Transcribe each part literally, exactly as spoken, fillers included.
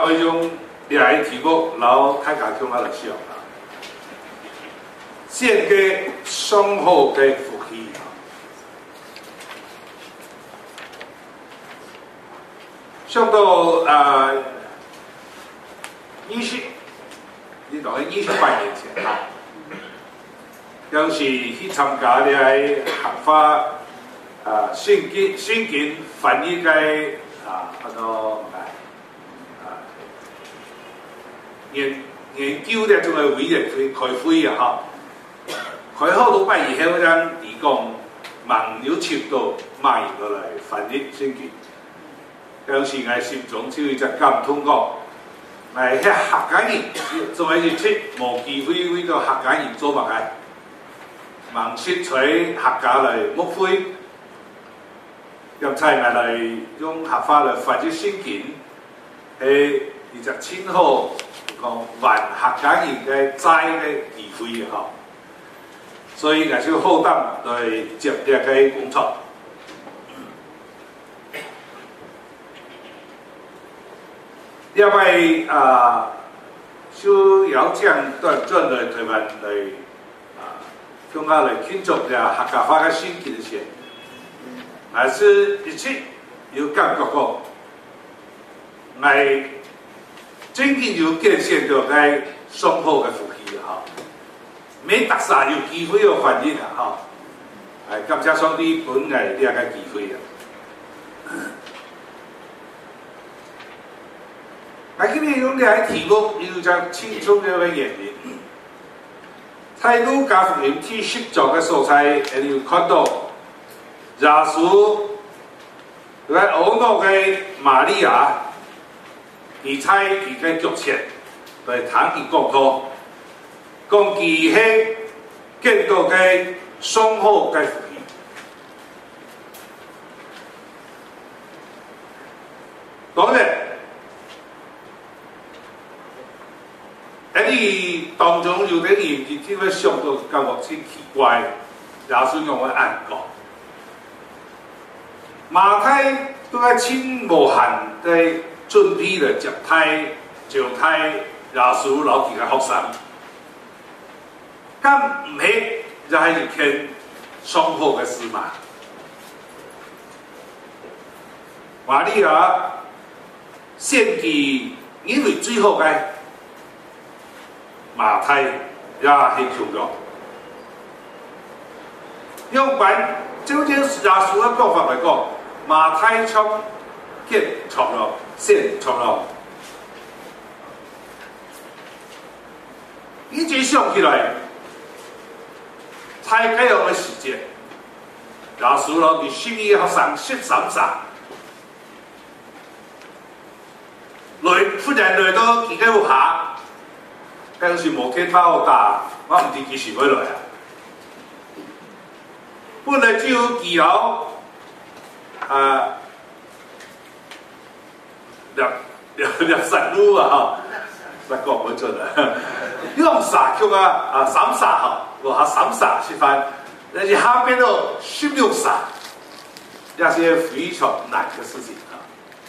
啊，为种来题目，然后大家向我来想啊，献给上好嘅福气啊，上到啊二十，你讲嘅二十八年前啊，當時去參加呢個合法啊聖經聖經翻譯嘅啊嗰個。 研研究咧，仲係委員會開會啊！嚇，開好多擺以後，咱提供網友接到買過來翻譯聖經。當時我心中就有一隻感通講，我遐客家人做嘅日出無機會為到客家人做乜嘅，忙識取客家來牧會，咁才我來用合法來翻譯聖經，係一隻親好。 講還客家人嘅齋嘅機會啊！所以我就好膽來接呢個工作。另外啊，就要將短轉來台灣來啊，向我來慶祝嘅客家話嘅聖經嘅時，還是一直有感覺講，我。 真正有見證到嘅上好嘅福氣啊！每特啥有機會有翻譯啊！係感謝上帝本嚟呢個機會啊！喺今日用呢個題目有隻清楚嘅原因，喺路加福音第十章嘅所在，你有看到耶穌喺歐諾嘅瑪利亞。 而在佢嘅腳前來談佢講到，講佢係見到嘅上好嘅福氣。當然，喺當中有啲人佢只會想到感覺真奇怪，耶穌用嘅眼講，馬太都係親無限嘅。 準備嚟接待、招待耶穌老幾個學生，咁唔係就係一件上好嘅事嘛？瑪利亞獻給因為最後嘅馬太也係強咗，用版究竟耶穌嘅講法嚟講，馬太從結錯咗。 先錯咯！一直想起來，才這樣嘅時間，耶穌老佢心意學生識三殺，來忽然來到佢嘅下，當時冇見到打，我唔知幾時會來啊！本來就幾樓啊。 入入入神路啊！嚇，實講唔準啊！用啥叫啊？啊，三殺嚇，我下三殺食飯，但是下邊度十六殺，也是非常難嘅事情啊！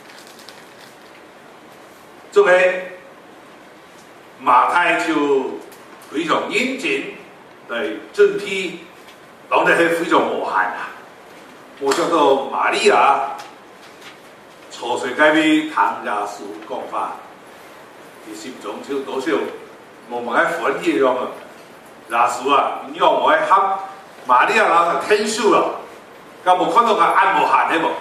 仲係馬太就非常認真嚟準備，當然係非常無限啊！冇想到瑪利亞。 錯隨街邊談耶穌講法，佢心中就多少冇乜嘅歡喜樣啊！耶穌啊，你讓我喺喊瑪利亞人嘅天數啊，咁冇看到佢眼無限嘅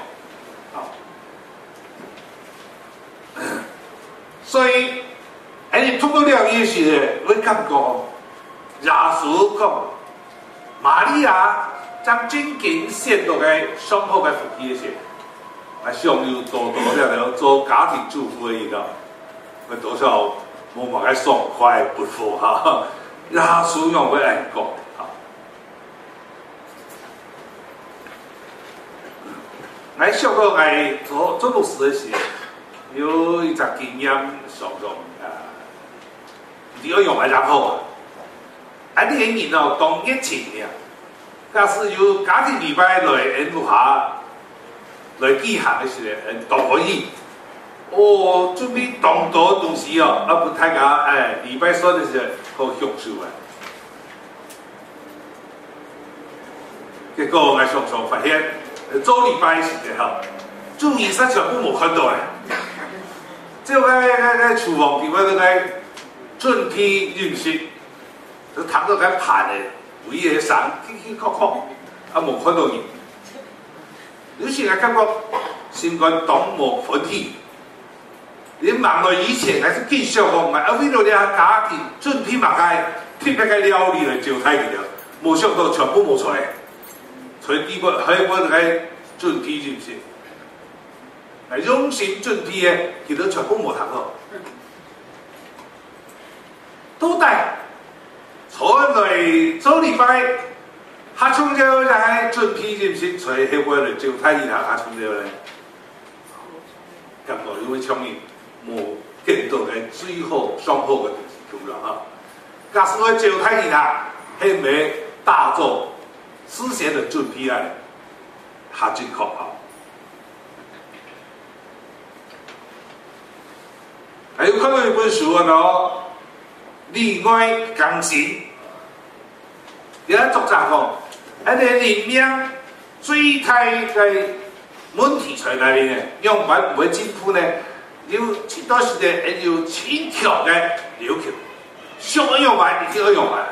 喎，所以誒，通過呢樣嘢時，會感覺耶穌講瑪利亞將真經獻到嘅上好嘅福氣時。 啊，想要多多了做家庭主婦嘅嘢，我多少冇乜嘅爽快不服哈，耶穌用嘅眼光哈。我想到我做做牧師嘅時，有一隻經驗上中啊，你要用嚟然後啊，啊啲人哦當熱情嘅，假使有家庭禮拜來演下。 來舉行嘅時候，都可以。 哦，准备当多东西哦，啊不大家哎，礼拜三的时候好享受啊。结果我常常发现，做礼拜时候，注意啥全部无看到咧。即个个个厨房边嗰个准批认识，都睇到佢盘嘅，每嘢省曲曲曲曲，啊无看到人。有時我感覺先講黨無分體，你忙到以前還是繼續講嘛，啊為了你家庭準備嘛該特別嘅料理來招待佢了，冇想到全部冇出來，所以基本喺我哋準備是唔是？係用心準備嘅，佢都全部冇睇到，都帶，坐來做禮拜。下沖咗就係準備是唔是？所以喺我哋招待一下下沖咗咧，感覺因為聰明冇見到嘅最好上好嘅東西啦啊！假使我招待一下，係咪大眾事先的準備啊？下真可靠。還有看到一本書啊，喏，另外鋼琴，而家作者講。喺你裡面最大嘅問題在哪裡呢？樣板唔會進步呢？要幾多時間係要千條嘅要求，上個樣板一定要用板。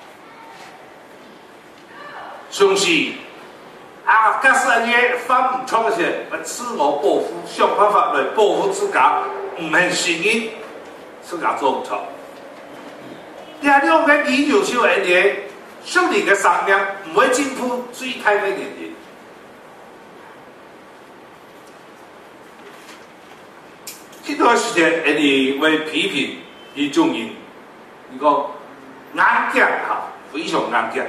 相信啊，假使安尼犯唔錯嘅時候，自我保護，想辦法來保護自家，唔係承認自家做唔錯。第二樣嘅理由就係你。生理嘅生命唔會進步最大嘅原因。呢段時間，你會批評呢種人，你講硬頸嚇，非常硬頸，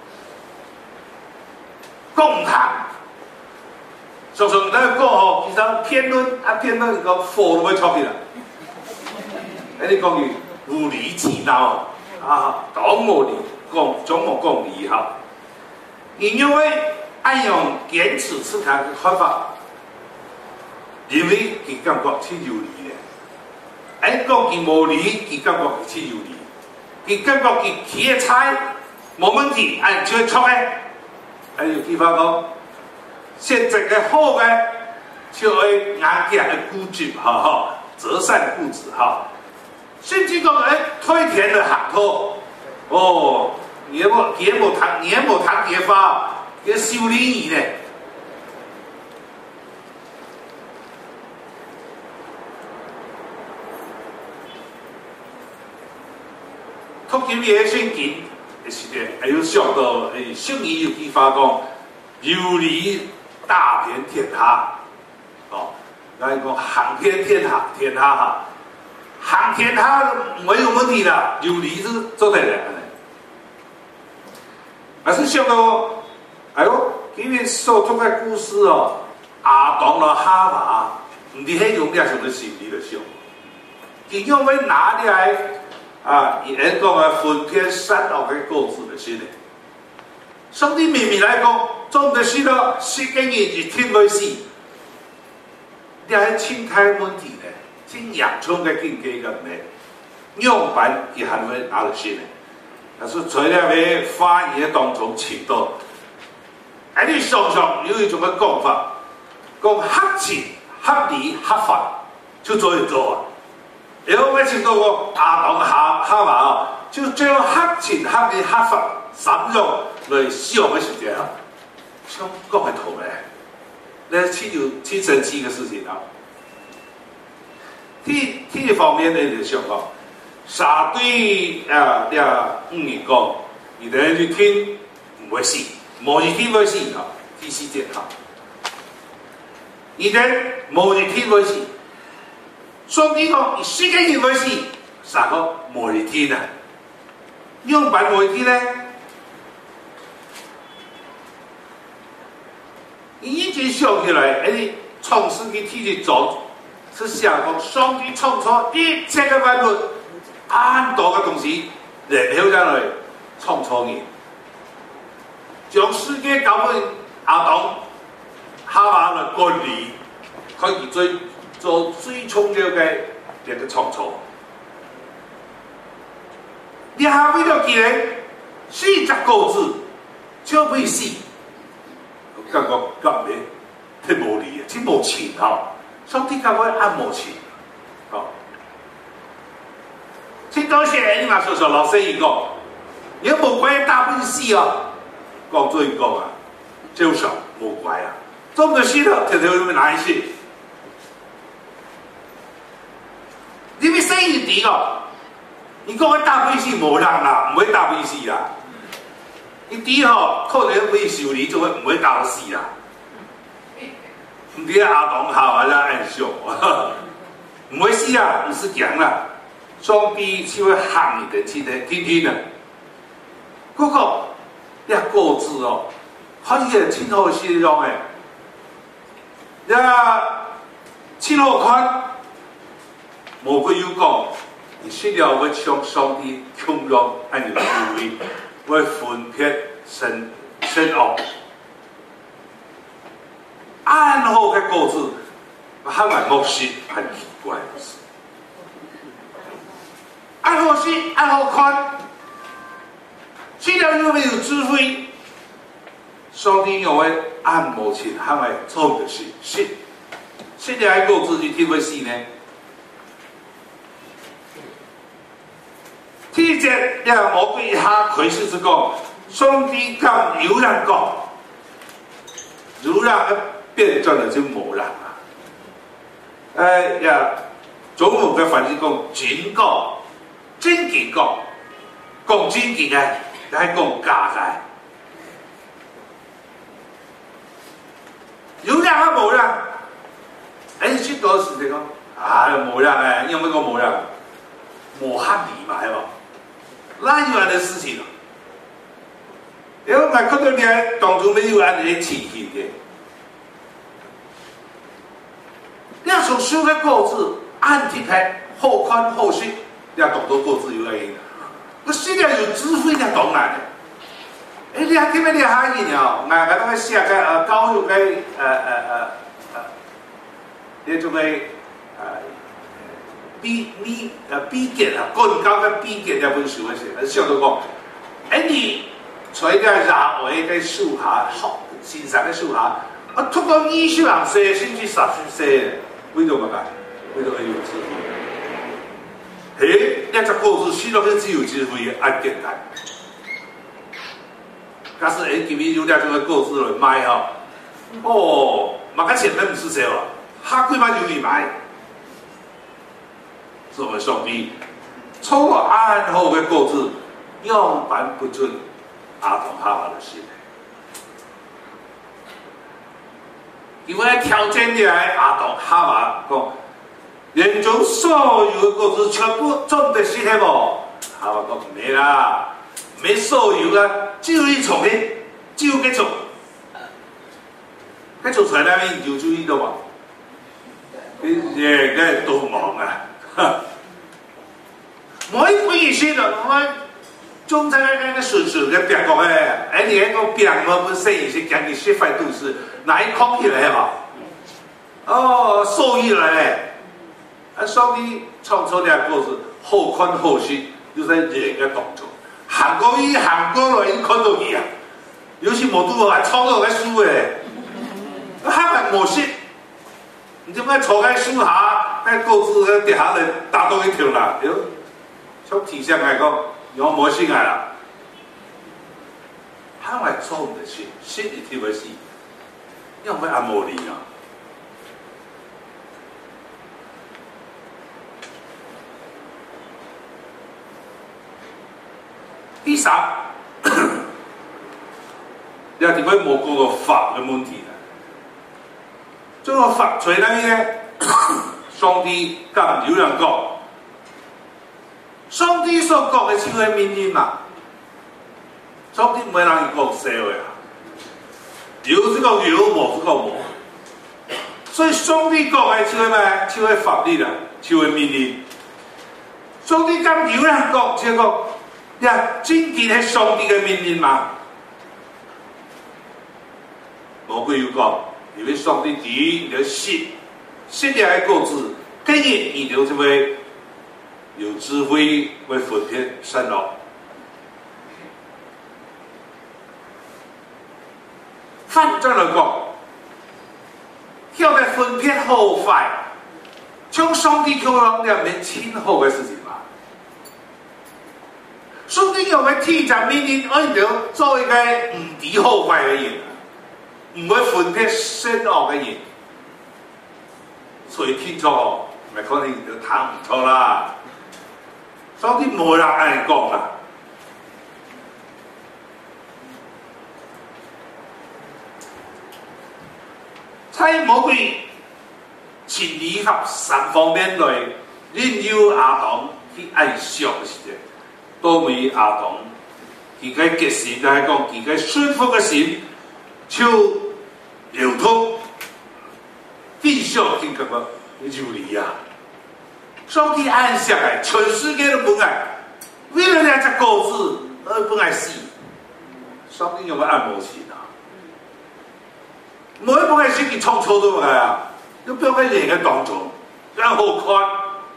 講唔通。常常咱講吼，其實辯論啊辯論個火都會出去啦。你講佢無理取鬧啊，講無理。講總冇講理哈，因為按用堅持自他的看法，因為佢感覺是有理嘅。按講佢冇理，佢感覺佢是有理，佢感覺佢起嘅菜冇問題，按就錯嘅。還有地方講，現在嘅好嘅就係硬頸嘅固執哈哈，擇善固執哈，甚至講誒推田嘅行頭。哦，也冇也冇談也冇談結法，嘅修理儀呢？讀經嘅聖經，是嘅，還有想到誒聖經有句話講，有理打遍天下，哦，我講行遍天下，天下哈。航天它沒有問題的，有理是做得來的。但是想到，哎呦，今日所讀嘅故事哦，亞當和夏娃，唔係喺用啲什麼心理嚟想，佢因為拿啲係啊，人講嘅分辨善惡嘅果子嚟先嘅。上帝明明嚟講，種的是咯，世間人一天會死，你係心態問題咧。真洋葱嘅境界咁咧，樣板亦係會拿嚟先嘅。但是除了喺發言當中聽到，喺你常常有一種嘅講法，講合情、合理、合法就做一做啊。然後我聽到個亞當夏夏娃啊，就將合情、合理、合法三種嚟使用嘅時間啊，想講係圖咧，呢係有挺神奇嘅事情啊。第第一方面呢，就想講，沙對啊呀五年講，你哋去聽唔會死，冇一天會死啊！第四點哈，你哋冇一天會死，上帝講世界人會死，啥個冇一天啊？樣板冇一天呢？你一直想起來，誒，創世記天天做。是想講上帝創造一切嘅萬物，咁多嘅東西，然後將來創造人，將世界交俾亞當、夏娃來管理，可以最做最重要嘅一个创造。你下为了记咧四只果子，就可以死，我感觉咁咧，太无理啊，真无情吼。上帝感觉按无情，吼。真多谢你嘛说说老师伊讲，你无怪大本死哦，讲做伊讲啊，就少无怪啊，做唔到死了，条条咁哪一死？你咪死一啲哦。你讲我大悲死无人啦，唔会大悲死啦。一啲吼，可能会受理，就会唔会搞死啦。唔啲阿童好啊，啦暗笑，唔会死啊，唔是强啦。上帝只会喊你的，记得听听啊。嗰个一个字哦，好似係清好形容诶，呀，清好看，无佢要讲。你死了会向上帝穷荣，按你智慧，会分别善善恶。按好嘅果子，还蛮莫识，很奇怪的事。按好识，按好看，死了又没有智慧，上帝又会按莫情，还会做的事，是，死了嘅果子，你听会死呢？第一节呀，魔鬼他窥视之讲，上帝讲有人讲，有人变转了就无人啊。诶呀，中文嘅翻译讲真讲，真经讲，讲真经嘅，还讲假嘅。有人啊无人，诶，许多时你讲啊无人诶，因为讲无人，无合理嘛，系嘛？哪有安的事情啊？因为我看到你当中没有安的情形的。你要从修个果子按题牌好宽好细，你要懂得果子有来因。我虽然有智慧的懂难的，哎，你还听没你还因哦？我我那个写个呃高有个呃呃呃呃，那种个呃。比你呃比结啊，更高嘅比结一本书嘅時，上到講，誒你在個廿位嘅樹下，學先生嘅樹下，我讀到二十零歲先至十歲，為到乜解？為到係有智慧。誒，一隻果子死落去只有智慧嘅，咁簡單。假使誒今日有兩種嘅果子嚟賣吼，哦，買個錢都唔是少啊，下幾萬有你買。作為上帝，錯按好嘅果子，樣板不准阿童夏娃的心。因為挑戰起來，阿童夏娃講，人中所有嘅果子全部種得死係無？夏娃講沒啦，沒所有啦，只有一種嘅，只有幾種。嗰種出來咧，你就注意到嘛？你誒嘅導盲啊！每鬼意思就我種在那個順順嘅白國誒，誒你喺個白我本身也是講你血塊都是哪一空起來嘛？哦，受益來咧，啊上帝創造呢個是好寬好細，就在人嘅當中，行過去行過來，已經看到佢啊，有時冇拄好，創造個樹誒，他們冇識。你點解坐喺樹下，喺果子喺地下嚟打到一條啦？屌，從體相嚟講，有冇先係啦？他係錯誤嘅事，信一條嘅事，因為阿摩利啊。第三，你係點解冇嗰個法嘅問題？這個法在哪裡呢？上帝咁有人講，上帝所講嘅就係命令嘛。上帝唔係讓你講社會啊，有這個有，冇這個冇。所以上帝講嘅就係咩？就係法律啦，就係命令。上帝咁有人講，就講呀，真正係上帝嘅命令嘛。魔鬼有講。因為上帝第一，你要信， 新的个子，今日遇到这位有智慧为分辨善恶。反正来讲，晓得分辨好坏，将上帝叫人两面亲好的事情嘛。上帝有嘅天就命令我哋做一個唔知好壞嘅人，唔會分辨善惡嘅人，所以天錯咪可能就睇唔錯啦。上帝冇人愛講啦。喺魔鬼前理合三方面來引誘亞當去愛上嘅時候。都未亞當，佢嘅決心就係講，佢嘅順服嘅心就流通，變相聽咁啊，你就嚟啊！上帝按下來，全世界都本來為了兩隻鴿子而本來死，上帝有冇按摩錢啊？每一本來死佢創錯都係啊，都表喺人嘅當中，然後看，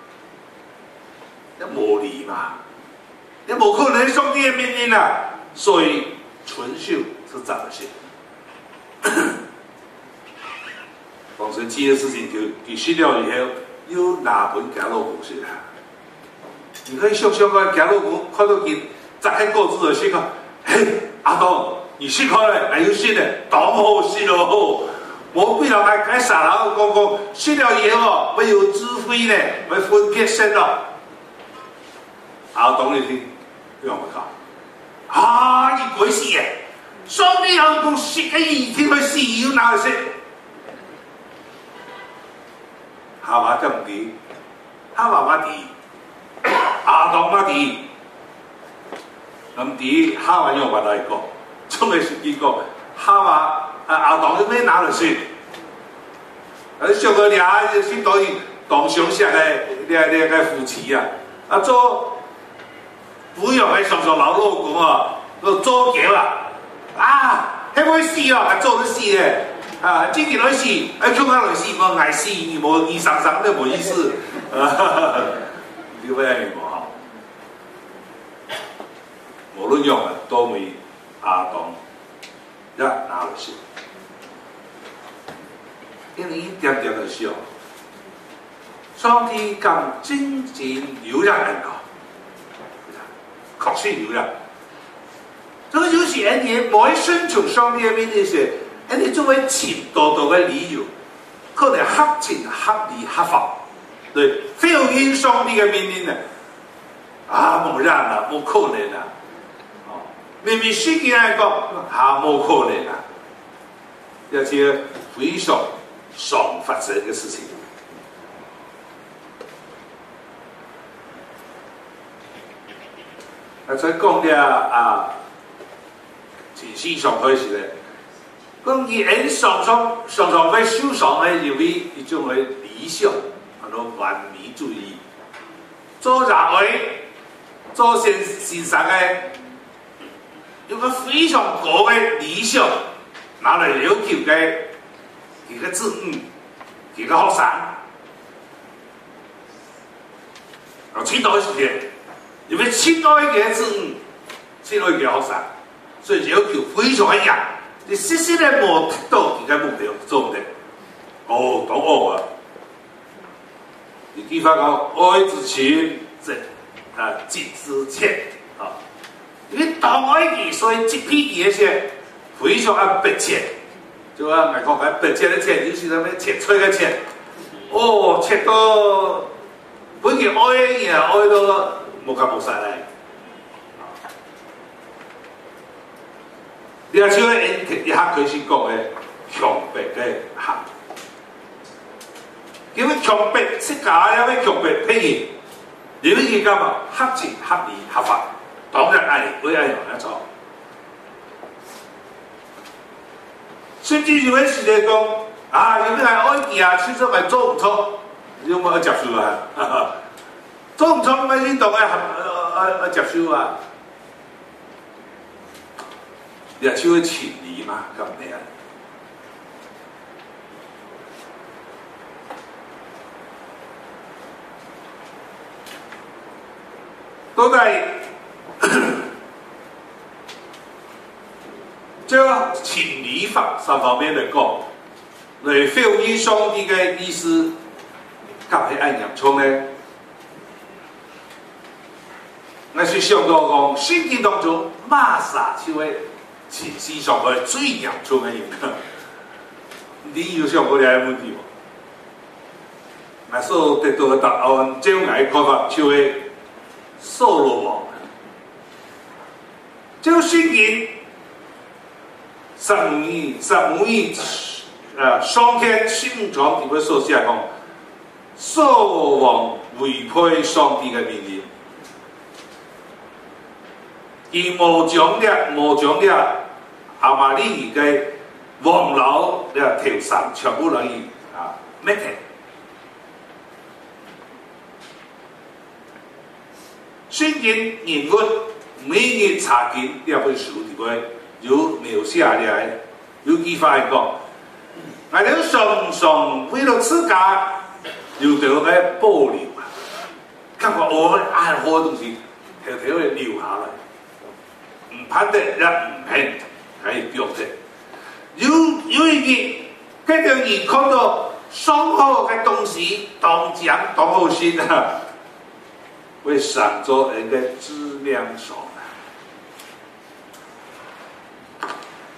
一無理嘛。也冇可能上帝嘅命令啊，所以遵守是怎麼行？當時這件事情就結束了以後，又拿本假老公出來。你可以想象個假老公看到佢摘開果子就先講：嘿，阿當，你先開咧，還有先咧，當好先咯。我為了來解撒人講講，死了以後哦，沒有智慧呢，沒分別善惡。阿當你聽。讓我講，啊！你鬼死嘅，上帝有講死嘅意天去死要哪去死？哈娃就唔啲，哈娃媽啲，亞當媽啲，咁啲哈娃用話嚟講，仲未見過哈娃啊亞當啲咩哪嚟算？啊，上個倆先當然當相識嘅兩兩個夫妻啊，啊做。不要喺上上老老公啊，個做嘢啦，啊，係會死啊，係做得死嘅，啊，自己來死，係叫佢來死，冇捱死，冇二三三都冇意思，啊，呢個係唔好。無論用啊，都未亞當一拿嚟笑，因為一點點嘅笑，上帝咁真正有人人講。確實有啦，這個就是人哋冇順從上帝嘅命令時，人哋作為前道道嘅理由，可能合情合理合法，對，非要應上帝嘅命令啊，啊冇人啊，冇可能啊，哦，明明聖經嚟講，啊冇可能啊，而且非常常發生嘅事情。啊！再講啲啊，前思上開始咧，講而人常常常常會受傷咧，因為一種嘅理想，叫做完美主義，做人為做善善善嘅，有個非常高嘅理想，拿嚟要求嘅佢個子女，佢個學生，啊，前段時間。因為親愛嘅子女，親愛嘅學生，所以要求非常一樣。你實實咧冇達到佢嘅目標，做唔得。哦，當我啊，你地方講愛之前，即啊敬之前啊，因為當愛佢，所以這批嘢先非常按迫切，就話外國講迫切嘅錢，就是什麼切菜嘅錢。哦，切到本嚟愛嘅嘢，愛到。冇咁冇曬嚟，你話像一一刻佢先講嘅強迫嘅行，叫佢強迫識假有咩強迫譬如，你呢件咁啊合情合理合法，當然係會有人一做，甚至有啲時嚟講啊，有啲係愛見啊，其實係做唔錯，你有冇去接受啊？做唔錯咪運動啊，啊啊接受啊，也就會情理嘛，咁樣。 都在这情理法三方面来讲，来反映上帝嘅意思，甲係按样冲呢？我是想到讲，圣经当中玛撒就係前世上嘅最嚴重嘅人，你有想過呢個問題無？我所得到嘅答案，照我嘅看法，就係掃羅王。這個聖經十五億、十五億誒上天宣傳點樣所寫講，掃羅王違背上帝嘅命令。伊無將了無將了亞瑪力嘅王樓嘅頭上全部嚟啊滅掉。聖經人物每日查經呢本書裡邊有描寫嚟，有句話係講，我哋常常為了自家留到嘅保留啊，感覺我愛好嘅東西，條條嘅留下來。唔拍得也唔平，係腳的。有有一啲，跟住你看到上好嘅東西，當講當好心啊，會上咗人嘅質量上啊。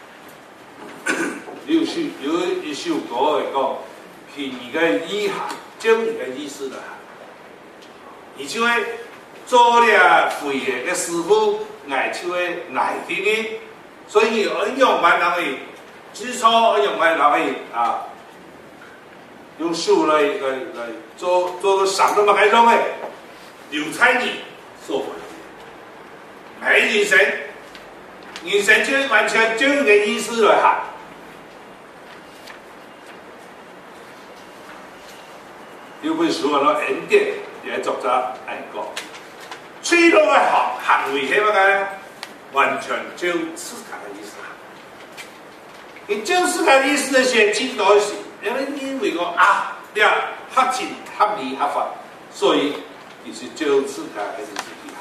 有首有一首歌係講，便宜嘅意涵，將你嘅意思啦，而就係做了會嘅師傅。愛就會愛聽嘅，所以恩用萬人去支持，恩用萬人去啊，用手來來來做做到上到乜嘅種嘅，留彩你所謂，係人生，人生就完全將嘅意思來行。有本書話攞恩典，也作者係講。最多嘅行行為係乜嘅？完全照自家嘅意思。你照自家嘅意思嚟寫，知道是，因為因為個啊，你啊合情合理合法，所以你是照自家嘅意思去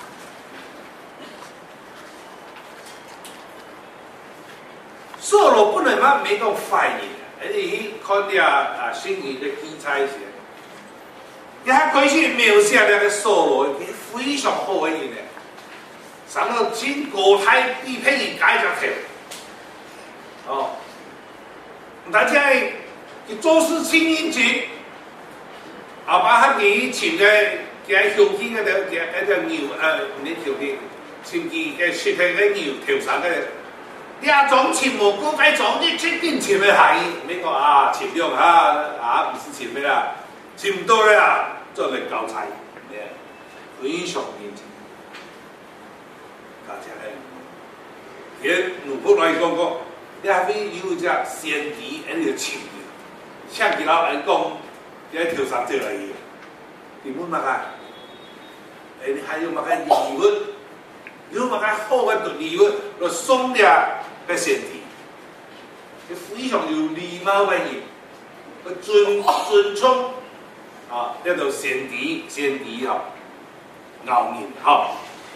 行。掃羅本來嘛沒個壞人，而你看啲啊啊聖經嘅記載時，你還可以描寫那個掃羅。非常好嘅人咧，上到真國泰必配人解咗條，哦，大家佢做事清認真，啊把佢幾錢嘅嘅條件嗰條嘅嗰條牛誒唔係條件，前期嘅雪嘅嘅牛條上嘅，你啊種錢無估計種啲出邊錢嘅係，你講啊錢量嚇啊唔是錢咩啦，錢唔多啦，做嚟搞財。非常認真，大家咧，佢如果來講講，你係會有隻先知喺度請嘅，像佢老人講，喺頭上做嚟嘅，點會乜啊？誒，你還有乜嘅禮物？有乜嘅好嘅禮物，來送啲嘅先知，佢非常有禮貌嘅人，佢尊尊重啊，呢度先知先知啊。熬年哈，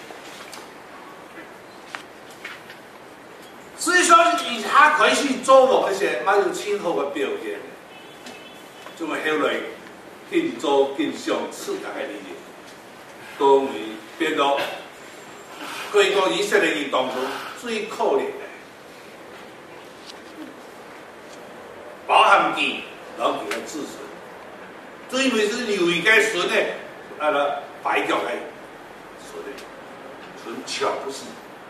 所以說以他可以去做我一些蠻有親和嘅表現，就係後來更做更上自家嘅理念，都會變到可以講以色列人當中最可憐嘅，包含佢老佢嘅子孫，最尾是留一個孫嘅，啊啦白腳嘅。純巧不是，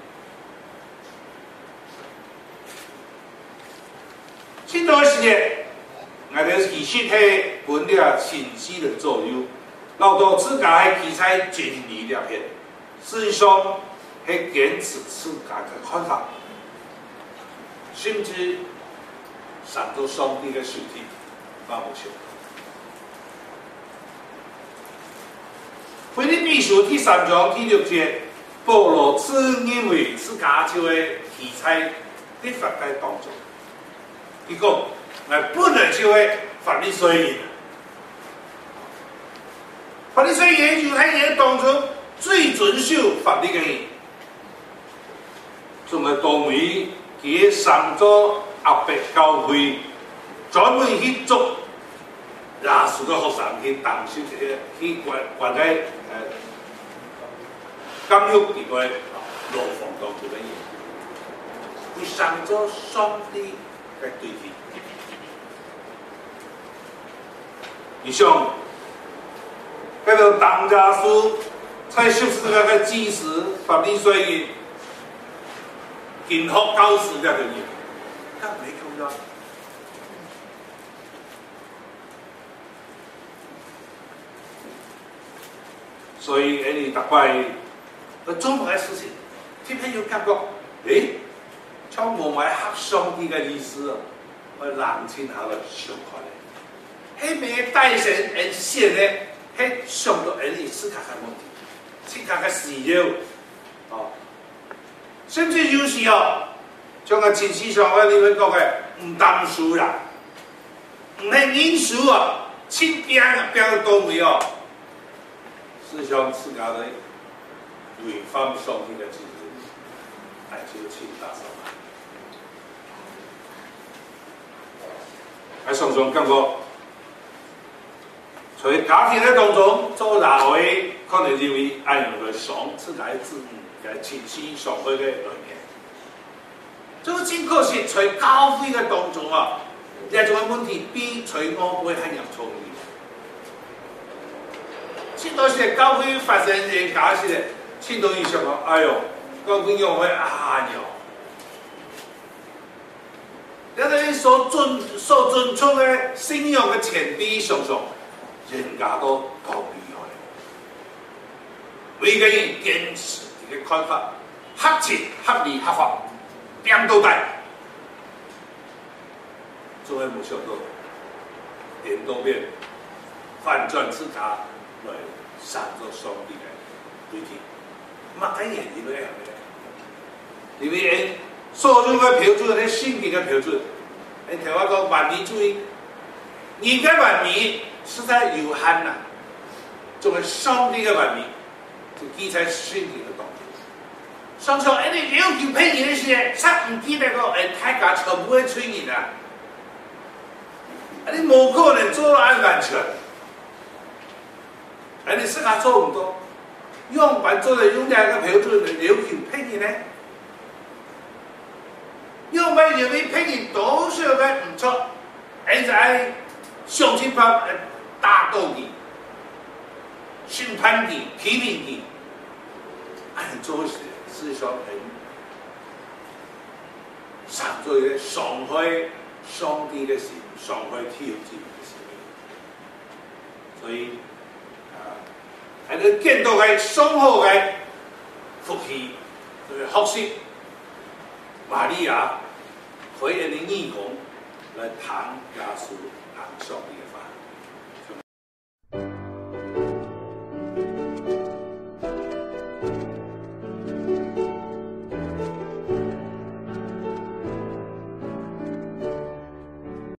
現在時嘅我哋其實係本了信息的作用，老多自家係記載真理了片，事實上係堅持自家嘅看法，甚至上到上帝嘅身體，發無效。腓立比書第三章第六節，保羅自認為自家就係記載在法界當中，佢講我本來就係法利賽人，法利賽人猶太人當中最遵守法律嘅人，仲係當為佢上咗壓迫教會，專門去做耶穌嘅學生去當時嘅去關關喺誒監獄地位牢房當中嘅人，佢上咗上帝嘅對象。以上，嗰個當耶穌在十字架嘅祭司法利賽人，今學教士嘅人，咁沒重要。所以你大概我做埋嘅事情，啲朋友感覺，誒，從我買黑上帝嘅意思啊，我冷靜下來想下嚟。迄咩大神人寫咧，迄上到人哋思考嘅問題，思考嘅需要，哦，甚至有時候，像個前思上嘅你會講嘅唔擔書啦，唔係認書啊，親邊啊邊個都沒有，思想思考的違反上帝嘅旨意，係就請大手買，喺上上感覺。所以家庭嘅當中，做老嘅可能認為按樣嘅想是來自嘅親戚上會嘅裏面。這個真可惜，在教會嘅當中啊，呢種嘅問題比在我會很嚴重啲。前段時間教會發生嘅假事咧，前段時間講，哎呦，教會用會啊尿。你哋所尊所尊崇嘅信仰嘅前提上上。人家都好厲害，每個人堅持自己嘅看法，合情合理合法，點都得。作為冇想到，點都變反轉自他來殺咗上帝嘅對象，乜嘢人都一樣嘅。因為所有嘅標準係聖經嘅標準，你聽我講完美主義，人嘅完美。實在有限呐，作為上帝嘅完美，就記在聖經嘅當中。上上誒你要求配人嘅時，實唔記得個誒大家全部嘅吹人啊！你冇可能做到按完全，誒你自家做唔到，用完做嚟用兩個標準嚟要求配人呢？因為認為配人都是嘅唔錯，誒在上天法。打鬥你、審判你、批評你，按做事思想很上做嘅傷害上帝嘅事，傷害天主嘅事。所以啊，喺你見到嘅上好嘅福氣，就是學習瑪利亞，可以你義工來談耶穌談上帝。